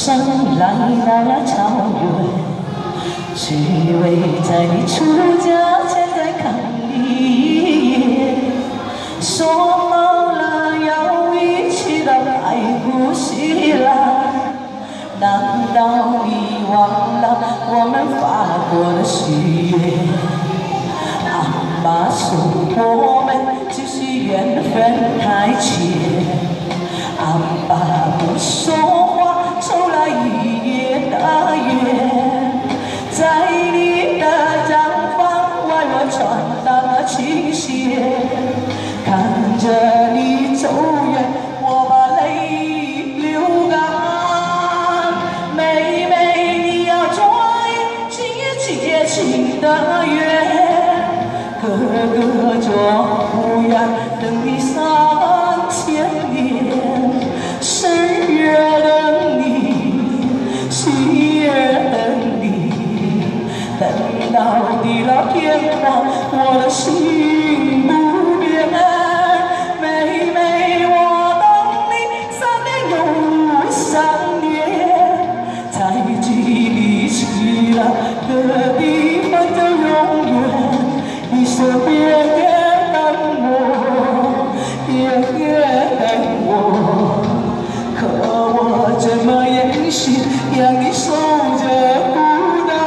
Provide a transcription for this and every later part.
生来到了草原，只为在你出嫁前再看一眼。说好了要一起到爱古西来，难道你忘了我们发过的誓言？阿妈说我们只是缘分太浅。 阿爸不说话，抽了一夜的烟，在你的毡房外我穿荡琴弦，看着你走远，我把泪流干。妹妹，你要抓紧结情的缘，哥哥做不愿等你3000年。 生月等你，喜月等你，等到地老天荒，我的心不变。妹妹，我等你3年又3年，才记你起了的地方就永远，你身边等我，也等我。 可我怎么忍心让你守着孤单？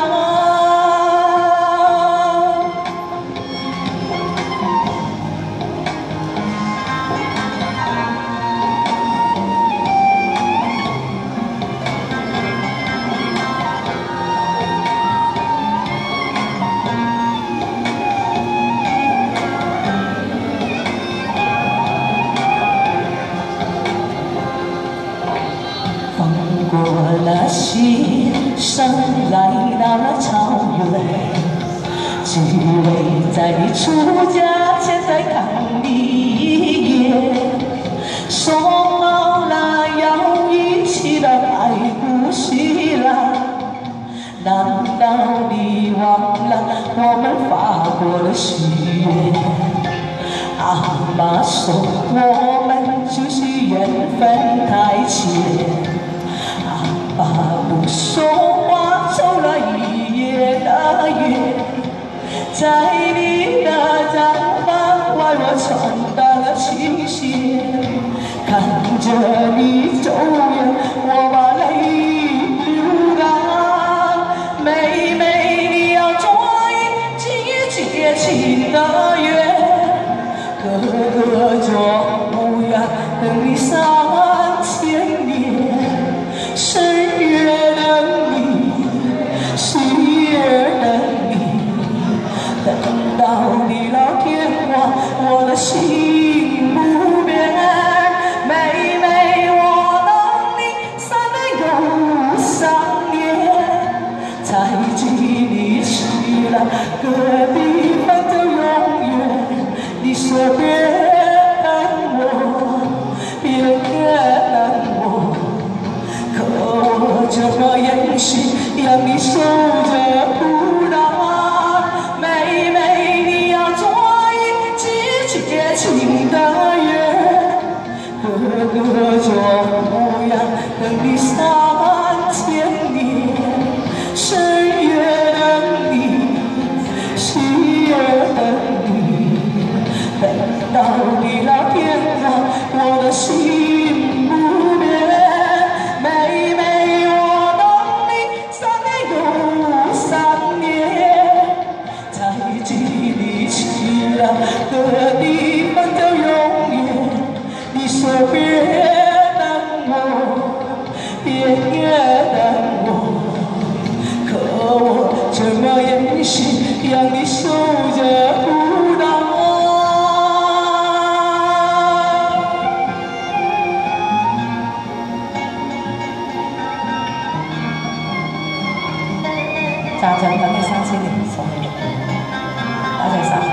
过了西山，来到了草原，只为在你出嫁前再看你一眼。说好了要一起到爱古西来，难道你忘了我们发过的誓言？阿妈说我们就是缘分太浅。 爸不说话，抽了一夜的烟，在你的毡房外，我穿荡了琴弦，看着你走远，我把泪流干。妹妹，你要抓紧结情的缘，哥哥做不愿等你3000年。 生月等你，喜月等你，等到地老天荒，我的心不变。妹妹，我等你3年又3年，才记你起了个地方就永远，你说别等我，别等我。 可我怎么忍心让你守着孤单？妹妹，你要抓紧结情的缘，哥哥做不愿等你3000年。生月等你，喜月等你，等到地老天荒，我的心不变。 妹妹，我等你3年又3年，才记你起了的地方就永远。你说别等我，别等我，可我怎么忍心让你守着孤单？ 家陣等你3000年，送你，多謝晒。